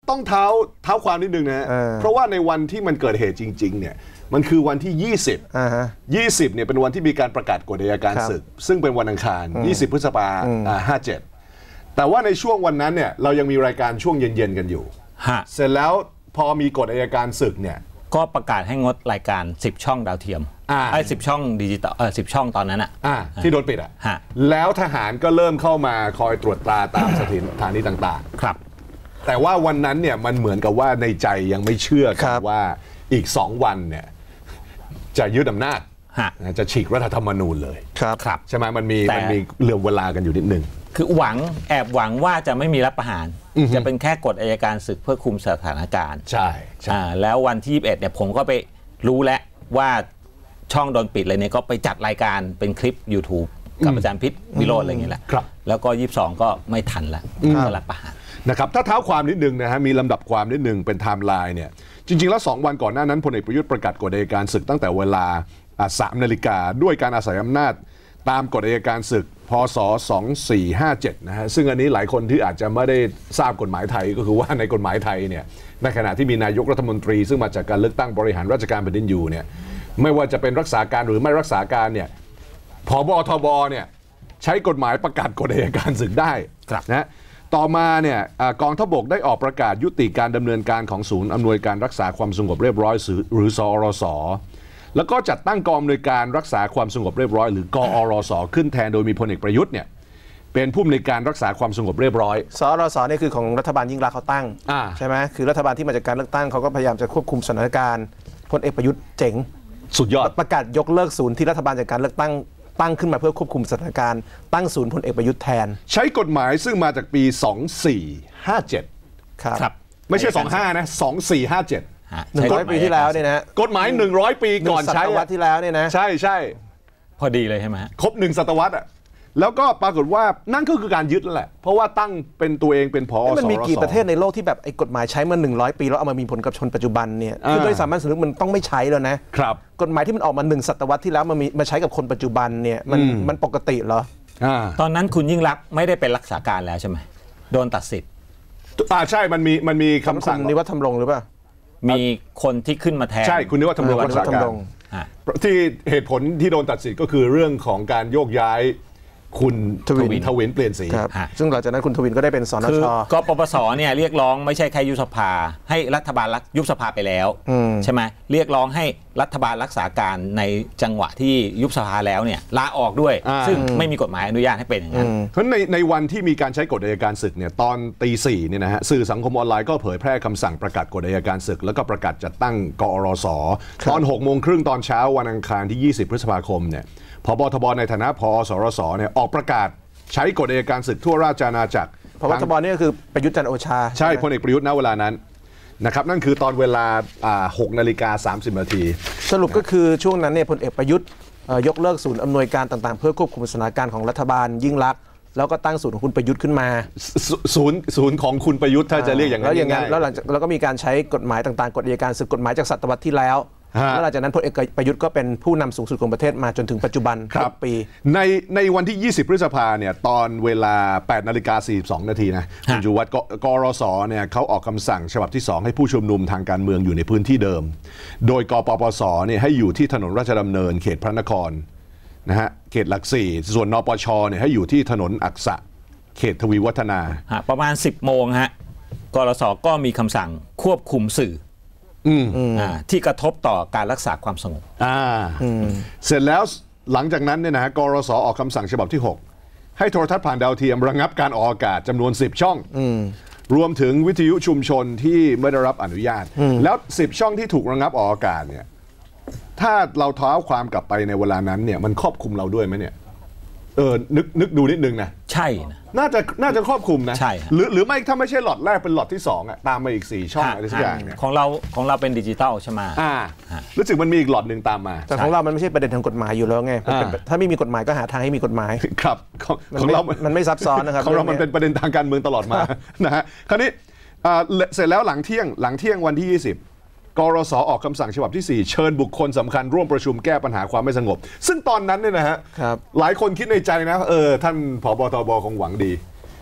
ต้องเท้าความนิดนึงนะเพราะว่าในวันที่มันเกิดเหตุจริงๆเนี่ยมันคือวันที่20เนี่ยเป็นวันที่มีการประกาศกฎอัยการศึกซึ่งเป็นวันอังคาร20 พฤษภาคม 57แต่ว่าในช่วงวันนั้นเนี่ยเรายังมีรายการช่วงเย็นๆกันอยู่เสร็จแล้วพอมีกฎอัยการศึกเนี่ยก็ประกาศให้งดรายการ10ช่องดาวเทียม10ช่องดิจิตอล10ช่องตอนนั้นที่โดนปิดแล้วทหารก็เริ่มเข้ามาคอยตรวจตราตามสถานีต่างๆครับแต่ว่าวันนั้นเนี่ยมันเหมือนกับว่าในใจยังไม่เชื่อกันว่าอีก2 วันเนี่ยจะยึดอำนาจจะฉีกรัฐธรรมนูญเลยครับใช่ไหมมันมีเหลื่อมเวลากันอยู่นิดนึงคือแอบหวังว่าจะไม่มีรัฐประหารจะเป็นแค่กฎอัยการศึกเพื่อคุมสถานการณ์ใช่แล้ววันที่21เนี่ยผมก็ไปรู้แล้วว่าช่องโดนปิดเลยเนี่ยก็ไปจัดรายการเป็นคลิป YouTube กับอาจารย์พิษวิโรจน์อะไรอย่างเงี้ยแหละแล้วก็22ก็ไม่ทันแล้วก็รัฐประหารนะครับถ้าเท้าความนิดนึงนะฮะมีลำดับความนิดนึงเป็นไทม์ไลน์เนี่ยจริงๆแล้ว2 วันก่อนหน้านั้นพลเอกประยุทธ์ประกาศกฎอัยการศึกตั้งแต่เวลา3 นาฬิกาด้วยการอาศัยอำนาจตามกฎอัยการศึกพ.ศ. 2457นะฮะซึ่งอันนี้หลายคนที่อาจจะไม่ได้ทราบกฎหมายไทยก็คือว่าในกฎหมายไทยเนี่ยในขณะที่มีนายกรัฐมนตรีซึ่งมาจากการเลือกตั้งบริหารราชการแผ่นดินอยู่เนี่ยไม่ว่าจะเป็นรักษาการหรือไม่รักษาการเนี่ยผบ.ทบ.เนี่ยใช้กฎหมายประกาศกฎอัยการศึกได้นะต่อมาเนี่ยกองทัพบกได้ออกประกาศยุติการดำเนินการของศูนย์อำนวยการรักษาความสงบเรียบร้อยหรือสอรสแล้วก็จัดตั้งกองอำนวยการรักษาความสงบเรียบร้อยหรือกอรสขึ้นแทนโดยมีพลเอกประยุทธ์เนี่ยเป็นผู้อำนวยการรักษาความสงบเรียบร้อยสอรสนี่คือของรัฐบาลยิ่งรักษณ์เขาตั้งใช่ไหมคือรัฐบาลที่มาจากการเลือกตั้งเขาก็พยายามจะควบคุมสถานการณ์พลเอกประยุทธ์เจ๋งสุดยอดประกาศยกเลิกศูนย์ที่รัฐบาลจากการเลือกตั้งขึ้นมาเพื่อควบคุมสถานการณ์ตั้งศูนย์พลเอกประยุทธ์แทนใช้กฎหมายซึ่งมาจากปี2457 ครับไม่ใช่25นะ2457 100 ปีที่แล้วเนี่ยนะกฎหมาย100 ปีก่อนใช้ศตวรรษที่แล้วเนี่ยนะใช่พอดีเลยใช่ไหมครบ1 ศตวรรษแล้วก็ปรากฏว่านั่นก็คือการยึดแล้วแหละเพราะว่าตั้งเป็นตัวเองเป็นผอ. มันมีกี่ประเทศในโลกที่แบบไอ้กฎหมายใช้มา100 ปีแล้วเอามามีผลกับชนปัจจุบันเนี่ยคือโดยสามัญสำนึกมันต้องไม่ใช้แล้วนะครับกฎหมายที่มันออกมา1 ศตวรรษที่แล้วมาใช้กับคนปัจจุบันเนี่ยมันปกติเหรอตอนนั้นคุณยิ่งรักษณ์ไม่ได้เป็นรักษาการแล้วใช่ไหมโดนตัดสิทธิ์ใช่มันมีคำสั่งนิวัฒน์ธรรมรงค์หรือเปล่ามีคนที่ขึ้นมาแทนใช่คุณนิวัฒน์ธรรมรงค์รักษาการที่เหตุผลที่โดนตัดสิทธิ์ก็คือเรื่องของการโยกย้ายคุณทวินเปลี่ยนสีซึ่งหลังจากนั้นคุณทวินก็ได้เป็นสนช. ก็ปปสเนี่ยเรียกร้องไม่ใช่แค่ยุบสภาให้รัฐบาลยุบสภาไปแล้วใช่ไหมเรียกร้องให้รัฐบาลรักษาการในจังหวะที่ยุบสภาแล้วเนี่ยลาออกด้วยซึ่งไม่มีกฎหมายอนุญาตให้เป็นอย่างนั้นเพราะในวันที่มีการใช้กฎอัยการศึกเนี่ยตอนตีสี่เนี่ยนะฮะสื่อสังคมออนไลน์ก็เผยแพร่คำสั่งประกาศกฎอัยการศึกแล้วก็ประกาศจัดตั้งกอรสตอน6:30ตอนเช้าวันอังคารที่20 พฤษภาคมเนี่ยผบ.ทบ.ในฐานะผอ.สรสเนี่ยออกประกาศใช้กฎอัยการศึกทั่วราชอาณาจักรผบ.ทบ.นี่ก็คือประยุทธ์จันทร์โอชาใช่พลเอกประยุทธ์ณเวลานั้นนะครับนั่นคือตอนเวลา6:30 นาทีสรุปก็คือช่วงนั้นเนี่ยพลเอกประยุทธ์ยกเลิกศูนย์อำนวยการต่างๆเพื่อควบคุมสถานการณ์ของรัฐบาลยิ่งลักษณ์แล้วก็ตั้งศูนย์ของคุณประยุทธ์ขึ้นมาศูนย์ของคุณประยุทธ์ถ้าจะเรียกอย่างนั้นแล้วหลังจากเราก็มีการใช้กฎหมายต่างๆกฎอัยการศึกกฎหมายจากศตวรรษที่แล้วแล้วหลังจากนั้นพลเอกประยุทธ์ก็เป็นผู้นำสูงสุดของประเทศมาจนถึงปัจจุบันครับปีในวันที่20 พฤษภาเนี่ยตอนเวลา8:42 นาทีนะคุณชูวัฒน์กรสเนี่ยเขาออกคำสั่งฉบับที่2ให้ผู้ชุมนุมทางการเมืองอยู่ในพื้นที่เดิมโดยกปปสเนี่ยให้อยู่ที่ถนนราชดำเนินเขตพระนครนะฮะเขตหลัก4ส่วนนปชเนี่ยให้อยู่ที่ถนนอักษะเขตทวีวัฒนาประมาณ 10 โมงฮะกรสก็มีคำสั่งควบคุมสื่อที่กระทบต่อการรักษาความสงบเสร็จแล้วหลังจากนั้นเนี่ยนะฮะกรสออกคำสั่งฉบับที่6ให้โทรทัศน์ผ่านดาวเทียมระงับการออกอากาศจำนวน10 ช่องรวมถึงวิทยุชุมชนที่ไม่ได้รับอนุญาตแล้ว10 ช่องที่ถูกระงับออกอากาศเนี่ยถ้าเราเท้าความกลับไปในเวลานั้นเนี่ยมันครอบคลุมเราด้วยไหมเนี่ยนึกดูนิดนึงนะใช่นะน่าจะครอบคลุมนะใช่หรือไม่ถ้าไม่ใช่หลอดแรกเป็นหลอดที่2อ่ะตามมาอีก4 ช่องอะไรสักอย่างเนี่ยของเราเป็นดิจิตอลใช่ไหมรู้สึกมันมีอีกหลอดหนึ่งตามมาแต่ของเรามันไม่ใช่ประเด็นทางกฎหมายอยู่แล้วไงถ้าไม่มีกฎหมายก็หาทางให้มีกฎหมายครับของเรามันไม่ซับซ้อนนะครับของเรามันเป็นประเด็นทางการเมืองตลอดมานะฮะคราวนี้เสร็จแล้วหลังเที่ยงวันที่20กรสออกคำสั่งฉบับที่4เชิญบุคคลสำคัญร่วมประชุมแก้ปัญหาความไม่สงบซึ่งตอนนั้นเนี่ยนะฮะหลายคนคิดในใจนะท่านผบ.ทบ.คงหวังดี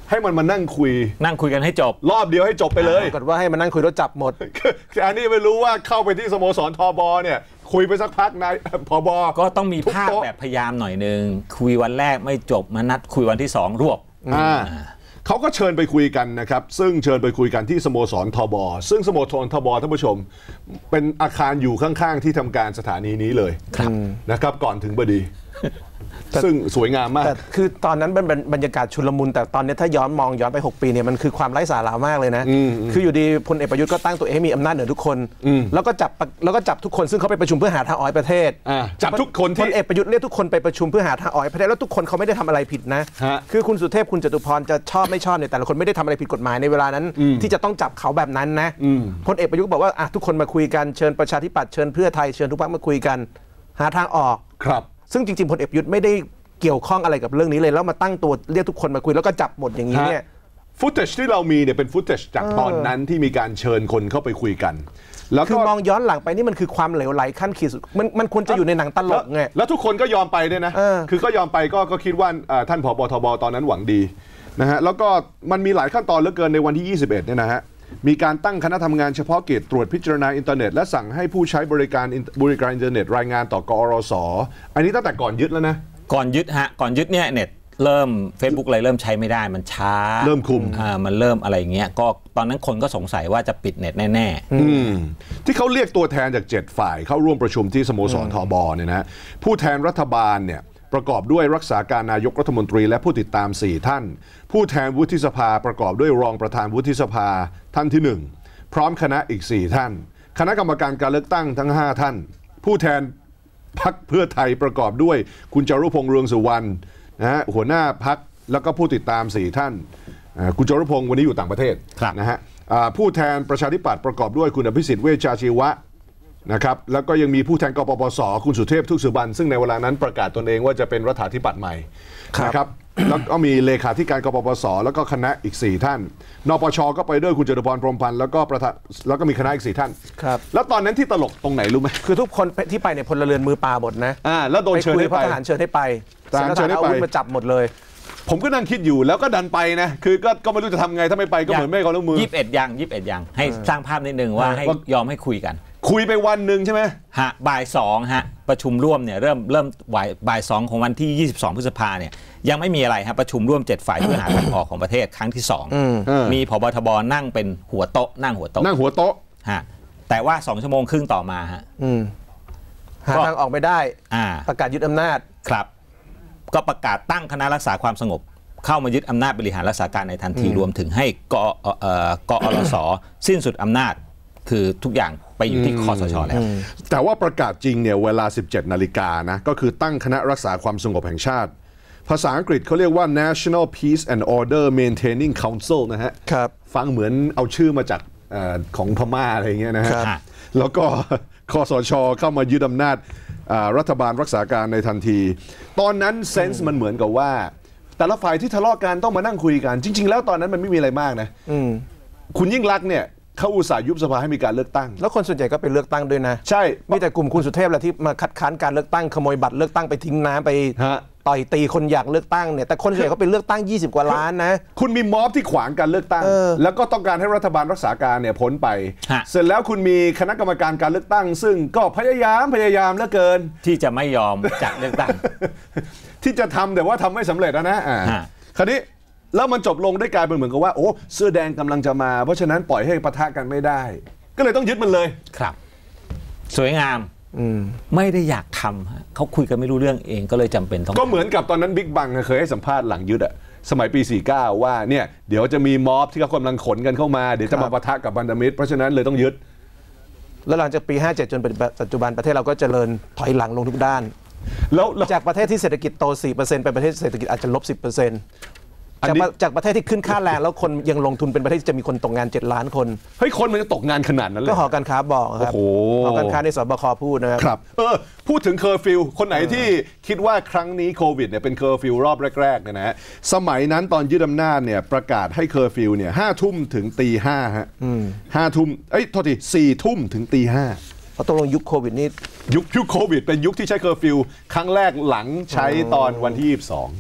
ให้มันมานั่งคุยกันให้จบรอบเดียวให้จบไปเลยปรากฏว่าให้มานั่งคุยแล้วจับหมดอันนี้ไม่รู้ว่าเข้าไปที่สโมสรทบเนี่ยคุยไปสักพักนายผบ. ก็ต้องมีภาพแบบพยายามหน่อยนึงคุยวันแรกไม่จบมานัดคุยวันที่2รวบเขาก็เชิญไปคุยกันนะครับซึ่งเชิญไปคุยกันที่สโมสรทบ.ซึ่งสโมสรทบ.ท่านผู้ชมเป็นอาคารอยู่ข้างๆที่ทำการสถานีนี้เลยนะครับก่อนถึงบดีซึ่งสวยงามมากแต่คือตอนนั้นเป็นบรรยากาศชุลมุนแต่ตอนนี้ถ้าย้อนไป6 ปีเนี่ยมันคือความไร้สาระมากเลยนะคืออยู่ดีพลเอกประยุทธ์ก็ตั้งตัวเองมีอำนาจเหนือทุกคนแล้วก็จับทุกคนซึ่งเขาไปประชุมเพื่อหาทางออกประเทศจับทุกคนที่พลเอกประยุทธ์เรียกทุกคนไปประชุมเพื่อหาทางออกประเทศแล้วทุกคนเขาไม่ได้ทำอะไรผิดนะคือคุณสุเทพคุณจตุพรจะชอบไม่ชอบเนี่ยแต่ละคนไม่ได้ทำอะไรผิดกฎหมายในเวลานั้นที่จะต้องจับเขาแบบนั้นนะพลเอกประยุทธ์บอกว่าทุกคนมาคุยกันเชิญประชาธิปัตย์เชิญเพื่อไทยเชิญทุกพรรคมาคุยกันหาทางออกครับซึ่งจริงๆพลเอกประยุทธ์ไม่ได้เกี่ยวข้องอะไรกับเรื่องนี้เลยแล้วมาตั้งตัวเรียกทุกคนมาคุยแล้วก็จับหมดอย่างนี้เนี่ยฟุตเทจที่เรามีเนี่ยเป็นฟุตเทจจากตอนนั้นที่มีการเชิญคนเข้าไปคุยกันแล้วคือมองย้อนหลังไปนี่มันคือความเหลวไหลขั้นขีดสุดมันควรจะอยู่ในหนังตลกไงแล้วทุกคนก็ยอมไปด้วยนะคือก็ยอมไปก็คิดว่าท่านผบ.ทบ.ตอนนั้นหวังดีนะฮะแล้วก็มันมีหลายขั้นตอนเหลือเกินในวันที่21เนี่ยนะฮะมีการตั้งคณะทำงานเฉพาะกิจตรวจพิจารณาอินเทอร์เน็ตและสั่งให้ผู้ใช้บริการอินเทอร์เน็ตรายงานต่อกอรส.อันนี้ตั้งแต่ก่อนยึดแล้วนะก่อนยึดเนี่ยเน็ตเริ่ม Facebook อะไรเริ่มใช้ไม่ได้มันช้าเริ่มคุมมันเริ่มอะไรเงี้ยก็ตอนนั้นคนก็สงสัยว่าจะปิดเน็ตแน่ๆที่เขาเรียกตัวแทนจาก7ฝ่ายเข้าร่วมประชุมที่สโมสรทบ.เนี่ยนะผู้แทนรัฐบาลเนี่ยประกอบด้วยรักษาการนายกรัฐมนตรีและผู้ติดตาม4ท่านผู้แทนวุฒิสภาประกอบด้วยรองประธานวุฒิสภาท่านที่1พร้อมคณะอีก4ท่านคณะกรรมการการเลือกตั้งทั้ง5ท่านผู้แทนพรรคเพื่อไทยประกอบด้วยคุณจารุพงษ์เรืองสุวรรณนะฮะหัวหน้าพรรคแล้วก็ผู้ติดตาม4ท่านคุณจารุพงษ์วันนี้อยู่ต่างประเทศนะฮะผู้แทนประชาธิปัตย์ประกอบด้วยคุณอภิสิทธิ์เวชชาชีวะนะครับแล้วก็ยังมีผู้แทนกปปส.คุณสุเทพทุกสุบรรณซึ่งในเวลานั้นประกาศตนเองว่าจะเป็นรัฐาธิปัตย์ใหม่นะครับแล้วก็มีเลขาธิการกปปส.แล้วก็คณะอีก4ท่านนปช.ก็ไปด้วยคุณจตุพรพรหมพันธ์แล้วก็มีคณะอีก4ท่านครับแล้วตอนนั้นที่ตลกตรงไหนรู้ไหมคือทุกคนที่ไปเนี่ยพลเรือนมือปราหมดนะแล้วโดนเชิญให้ไปทหารเชิญให้ไปทหารเชิญให้ไปมาจับหมดเลยผมก็นั่งคิดอยู่แล้วก็ดันไปนะคือก็ไม่รู้จะทำไงถ้าไม่ไปก็เหมือนไม่ให้ความร่วมมือ 21อย่างให้สร้างภาพนิดนึงว่าให้ยอมให้คุยกันคุยไปวันหนึ่งใช่ไหมบ่าย2ฮะประชุมร่วมเนี่ยเริ่มบ่าย2ของวันที่22พฤษภาเนี่ยยังไม่มีอะไรฮะประชุมร่วม7ฝ่ายเพื่อหาทางออกของประเทศครั้งที่2มีผบ.ทบ.นั่งเป็นหัวโต๊ะนั่งหัวโต๊ะฮะแต่ว่า2 ชั่วโมงครึ่งต่อมาฮะหาทางออกไม่ได้ประกาศยึดอำนาจครับก็ประกาศตั้งคณะรักษาความสงบเข้ามายึดอำนาจบริหารรักษาการในทันทีรวมถึงให้กอรส.สิ้นสุดอำนาจคือทุกอย่างไปอยู่ที่คสช.แล้วแต่ว่าประกาศจริงเนี่ยเวลา 17 นาฬิกานะก็คือตั้งคณะรักษาความสงบแห่งชาติภาษาอังกฤษเขาเรียกว่า National Peace and Order Maintaining Council นะฮะฟังเหมือนเอาชื่อมาจากของพม่าอะไรเงี้ยนะฮะแล้วก็คสช.เข้ามายึดอำนาจรัฐบาลรักษาการในทันทีตอนนั้นเซนส์มันเหมือนกับว่าแต่ละฝ่ายที่ทะเลาะกันต้องมานั่งคุยกันจริงๆแล้วตอนนั้นมันไม่มีอะไรมากนะคุณยิ่งลักษณ์เนี่ยเขาอุตส่าห์ยุบสภาให้มีการเลือกตั้งแล้วคนส่วนใหญ่ก็เป็นเลือกตั้งด้วยนะใช่มีแต่กลุ่มคุณสุเทพแหละที่มาคัดค้านการเลือกตั้งขโมยบัตรเลือกตั้งไปทิ้งน้ำไปต่อยตีคนอยากเลือกตั้งเนี่ยแต่คนส่วนใหญ่ก็เป็นเลือกตั้ง20 กว่าล้านนะคุณมีม็อบที่ขวางการเลือกตั้งแล้วก็ต้องการให้รัฐบาลรักษาการเนี่ยพ้นไปเสร็จแล้วคุณมีคณะกรรมการการเลือกตั้งซึ่งก็พยายามเหลือเกินที่จะไม่ยอมจัดเลือกตั้งที่จะทำแต่ว่าทำไม่สำเร็จนะคราวนี้แล้วมันจบลงด้วยการเป็นเหมือนกับว่าโอ้เสื้อแดงกำลังจะมาเพราะฉะนั้นปล่อยให้ปะทะกันไม่ได้ก็เลยต้องยึดมันเลยครับสวยงามไม่ได้อยากทำเขาคุยกันไม่รู้เรื่องเองก็เลยจำเป็นต้องก็เหมือนกับตอนนั้นบิ๊กบังเคยให้สัมภาษณ์หลังยึดอะสมัยปี49ว่าเนี่ยเดี๋ยวจะมีม็อบที่เขากำลังขนกันเข้ามาเดี๋ยวจะมาปะทะกับพันธมิตรเพราะฉะนั้นเลยต้องยึดแล้วหลังจากปี57จนปัจจุบันประเทศเราก็เจริญถอยหลังลงทุกด้านแล้วจากประเทศที่เศรษฐกิจโต 4% เป็นประเทศเศรษฐกิจอาจจะลบ 10%จากประเทศที่ขึ้นค่าแรงแล้วคนยังลงทุนเป็นประเทศที่จะมีคนตกงาน7 ล้านคนเฮ้ยคนมันจะตกงานขนาดนั้นเลยก็หอการค้าบอกครับหอการค้าในสบคพูดนะครับพูดถึงเคอร์ฟิวคนไหนที่คิดว่าครั้งนี้โควิดเนี่ยเป็นเคอร์ฟิวรอบแรกๆเนี่ยนะสมัยนั้นตอนยึดอำนาจเนี่ยประกาศให้เคอร์ฟิวเนี่ย5 ทุ่มถึงตี 5ฮะ5 ทุ่มโทษที4 ทุ่มถึงตี 5 เพราะตกลงยุคโควิดนี่ยุคโควิดเป็นยุคที่ใช้เคอร์ฟิวครั้งแรกหลังใช้ตอนวันที่22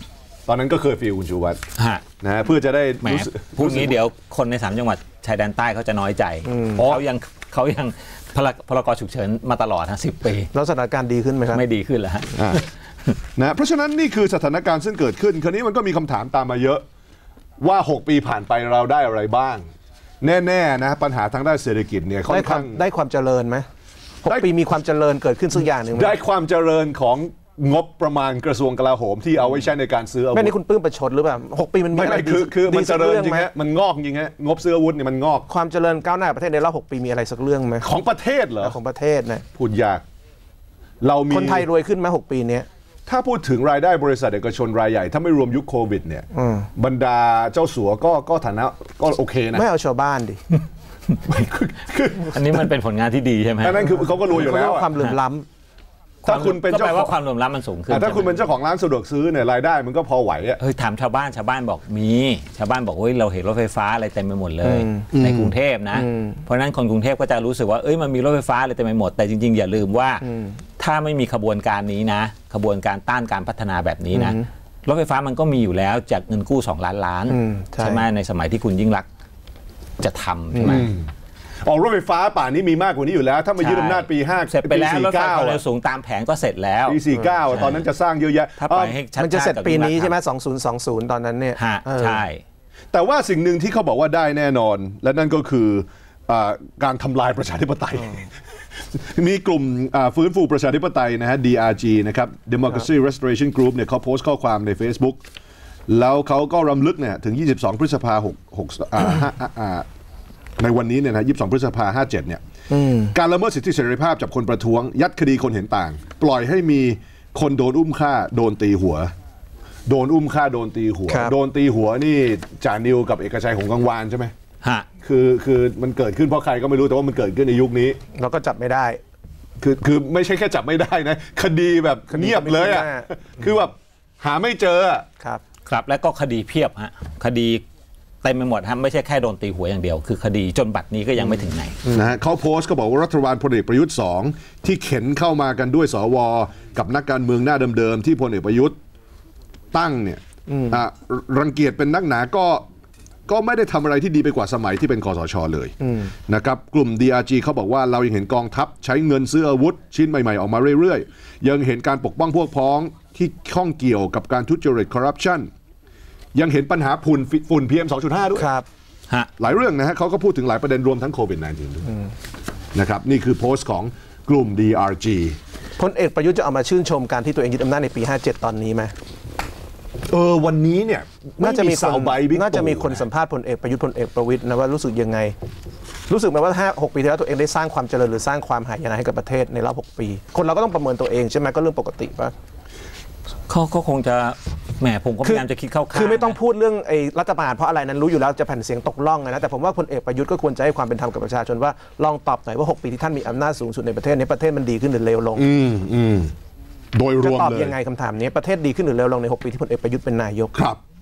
ตอนนั้นก็เคยฟีลคุณชูวัฒน์ฮะนะเพื่อจะได้แหมรู้สึกพูดงี้เดี๋ยวคนใน3 จังหวัดชายแดนใต้เขาจะน้อยใจเขายังพรกฉุกเฉินมาตลอดฮะ10 ปีแล้วสถานการณ์ดีขึ้นไหมครับไม่ดีขึ้นแล้วฮะนะเพราะฉะนั้นนี่คือสถานการณ์ซึ่งเกิดขึ้นคราวนี้มันก็มีคำถามตามมาเยอะว่า6 ปีผ่านไปเราได้อะไรบ้าง แน่ๆนะปัญหาทางด้านเศรษฐกิจเนี่ยค่อนข้างได้ความเจริญไหม6 ปีมีความเจริญเกิดขึ้นสักอย่างหนึ่งไหมได้ความเจริญของงบประมาณกระทรวงกลาโหมที่เอาไว้ใช้ในการซื้ออาวุไม่ธนี่คุณปลื้มประชดหรือเปล่า6 ปีมันมีไม่อะไรคือมันเจริญจริงไหมฮะมันงอกจริงฮะงบซื้ออาวุธเนี่ยมันงอกความเจริญก้าวหน้าประเทศในรอบ6 ปีมีอะไรสักเรื่องไหมของประเทศเหรอของประเทศนะพูดยากเรามีคนไทยรวยขึ้นไหม6 ปีนี้ถ้าพูดถึงรายได้บริษัทเอกชนรายใหญ่ถ้าไม่รวมยุคโควิดเนี่ยบรรดาเจ้าสัวก็ฐานะก็โอเคนะไม่เอาชาวบ้านดิอันนี้มันเป็นผลงานที่ดีใช่ไหมอันนั้นคือเขาก็รวยอยู่เขาเรีแล้ยว กว่าความเหลื่อมล้ำถ้าคุณเป็นก็เจ้าแปลขว่าองความเหลื่อมล้ำมันสูงขึ้นถ้าคุณเป็นเจ้าของร้านสะดวกซื้อเนี่ยรายได้มันก็พอไหวอะเฮ้ยถามชาวบ้านบอกมีชาวบ้านบอกเฮ้ยเราเห็นรถไฟฟ้าอะไรเต็มไปหมดเลยในกรุงเทพนะเพราะฉะนั้นคนกรุงเทพก็จะรู้สึกว่าเอ้ยมันมีรถไฟฟ้าอะไรเต็มไปหมดแต่จริงๆอย่าลืมว่าถ้าไม่มีขบวนการนี้นะขบวนการต้านการพัฒนาแบบนี้นะรถไฟฟ้ามันก็มีอยู่แล้วจากเงินกู้2 ล้านล้านใช่ไหมในสมัยที่คุณยิ่งรักษณ์จะทำใช่ไหมออกรถไฟฟ้าป่านนี้มีมากกว่านี้อยู่แล้วถ้ามายึดอำนาจปี5 เสร็จไปแล้วรถไฟความเร็วสูงตามแผนก็เสร็จแล้วปี49ตอนนั้นจะสร้างเยอะแยะถ้าปล่อยให้ชัดมันจะเสร็จกับปีนี้ยิ่งรักษณ์ใช่ไหม2020 ตอนนั้นเนี่ยฮะใช่แต่ว่าสิ่งหนึ่งที่เขาบอกว่าได้แน่นอน และนั่นก็คือการทำลายประชาธิปไตย มีกลุ่มฟื้นฟูประชาธิปไตยนะฮะ DRG นะครับ Democracy Restoration Group เนี่ยเขาโพสต์ข้อความใน Facebook แล้วเขาก็รำลึกเนี่ยถึง22 พฤษภาคมในวันนี้เนี่ยนะ22 พฤษภาคม 57เนี่ยการละเมิดสิทธิเสรีภาพจับคนประท้วงยัดคดีคนเห็นต่างปล่อยให้มีคนโดนอุ้มฆ่าโดนตีหัวโดนอุ้มฆ่าโดนตีหัวโดนตีหัวนี่จ่านิวกับเอกชัยหงส์กังวานใช่ไหมฮะคือมันเกิดขึ้นเพราะใครก็ไม่รู้แต่ว่ามันเกิดขึ้นในยุคนี้เราก็จับไม่ได้คือไม่ใช่แค่จับไม่ได้นะคดีแบบเงียบเลยอ่ะคือแบบหาไม่เจอครับแล้วก็คดีเพียบฮะคดีเต็มไปหมดฮะไม่ใช่แค่โดนตีหัวอย่างเดียวคือคดีจนบัดนี้ก็ยังไม่ถึงไหนนะฮะเขาโพสต์ก็บอกว่ารัฐบาลพลเอกประยุทธ์2ที่เข็นเข้ามากันด้วยสวกับนักการเมืองหน้าเดิมๆที่พลเอกประยุทธ์ตั้งเนี่ยรังเกียจเป็นนักหนาก็ไม่ได้ทำอะไรที่ดีไปกว่าสมัยที่เป็นคสช.เลยนะครับกลุ่ม DRG เขาบอกว่าเรายังเห็นกองทัพใช้เงินซื้ออาวุธชิ้นใหม่ๆออกมาเรื่อยๆยังเห็นการปกป้องพวกพ้องที่ข้องเกี่ยวกับการทุจริตคอร์รัปชันยังเห็นปัญหาฝุ่น PM 2.5 ด้วยหลายเรื่องนะฮะเขาก็พูดถึงหลายประเด็นรวมทั้งโควิด -19 ด้วยนะครับนี่คือโพสต์ของกลุ่ม DRG พลเอกประยุทธ์จะเอามาชื่นชมการที่ตัวเองยึดอำนาจในปี57ตอนนี้ไหมวันนี้เนี่ยน่าจะมีคนสัมภาษณ์พลเอกประยุทธ์พลเอกประวิตรนะว่ารู้สึกยังไงรู้สึกไหมว่า6 ปีที่แล้วตัวเองได้สร้างความเจริญหรือสร้างความหายนะให้กับประเทศในรอบ6 ปีคนเราก็ต้องประเมินตัวเองใช่ไหมก็เรื่องปกติป่ะเขาคงจะแหมผมก็พยายามจะคิดเข้าข้างคือไม่ต้องพูดเรื่องไอ้รัฐประหารเพราะอะไรนั้นรู้อยู่แล้วจะแผ่นเสียงตกล่องนะแต่ผมว่าพลเอกประยุทธ์ก็ควรจะให้ความเป็นธรรมกับประชาชนว่าลองตอบหน่อยว่า6 ปีที่ท่านมีอำนาจสูงสุดในประเทศนี้ประเทศมันดีขึ้นหรือเลวลงโดยรวมเลยจะตอบยังไงคำถามนี้ประเทศดีขึ้นหรือเลวลงใน6 ปีที่พลเอกประยุทธ์เป็นนายกครับ